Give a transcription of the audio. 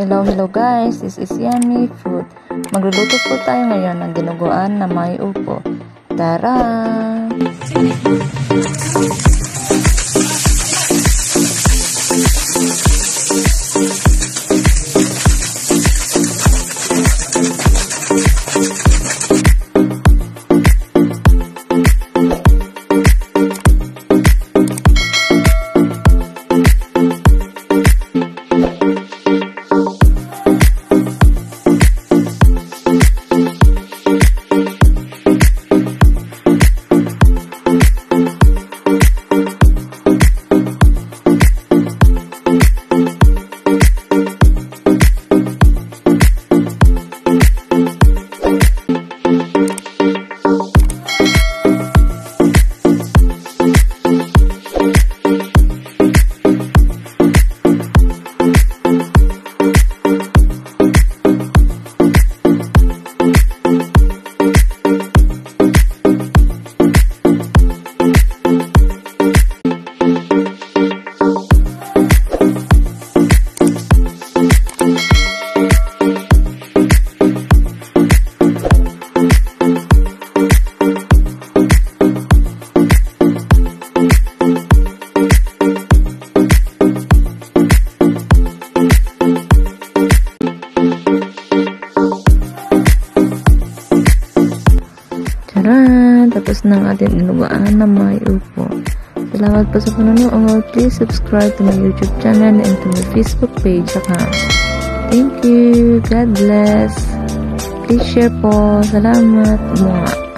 Hello guys, this is Yummy Food. Magluluto po tayo ngayon ng dinuguan na may upo. Tara! Charan! Tapos na ang ating dinuguan na may upo. Salamat po sa panonood. Please subscribe to my YouTube channel and to my Facebook page account. Thank you. God bless. Please share po. Salamat. Mga